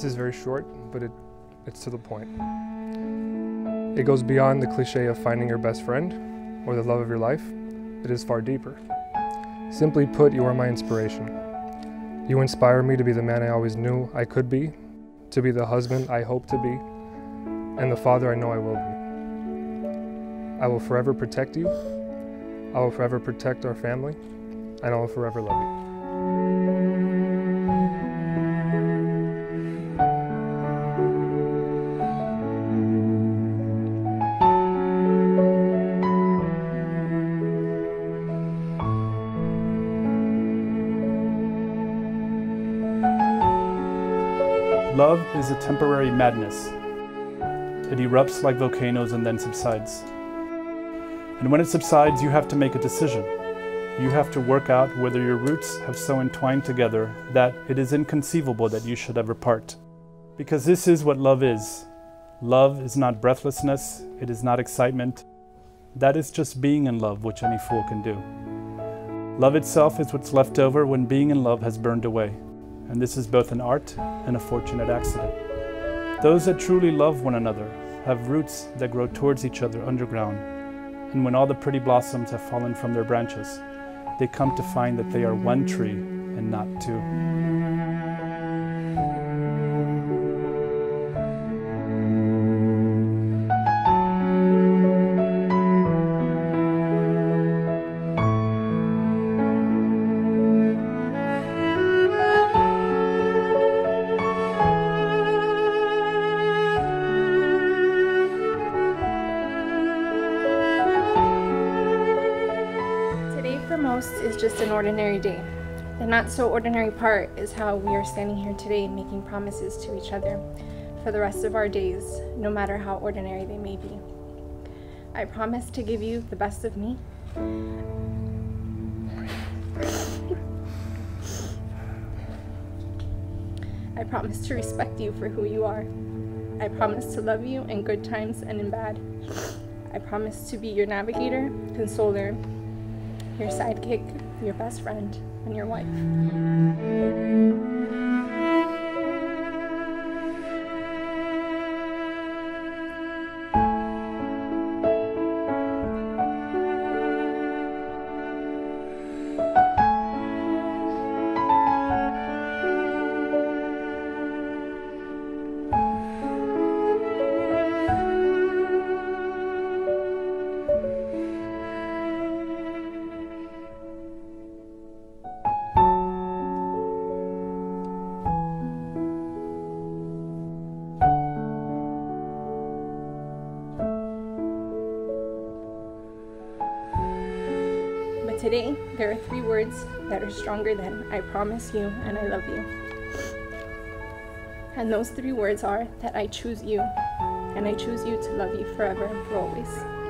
This is very short, but it's to the point. It goes beyond the cliche of finding your best friend or the love of your life. It is far deeper. Simply put, you are my inspiration. You inspire me to be the man I always knew I could be, to be the husband I hope to be, and the father I know I will be. I will forever protect you. I will forever protect our family, and I will forever love you. Love is a temporary madness. It erupts like volcanoes and then subsides. And when it subsides, you have to make a decision. You have to work out whether your roots have so entwined together that it is inconceivable that you should ever part. Because this is what love is. Love is not breathlessness, it is not excitement. That is just being in love, which any fool can do. Love itself is what's left over when being in love has burned away. And this is both an art and a fortunate accident. Those that truly love one another have roots that grow towards each other underground. And when all the pretty blossoms have fallen from their branches, they come to find that they are one tree and not two. For most is just an ordinary day. The not so ordinary part is how we are standing here today making promises to each other for the rest of our days, no matter how ordinary they may be. I promise to give you the best of me. I promise to respect you for who you are. I promise to love you in good times and in bad. I promise to be your navigator, consoler, your sidekick, your best friend, and your wife. Today, there are 3 words that are stronger than I promise you and I love you. And those 3 words are that I choose you, and I choose you to love you forever and for always.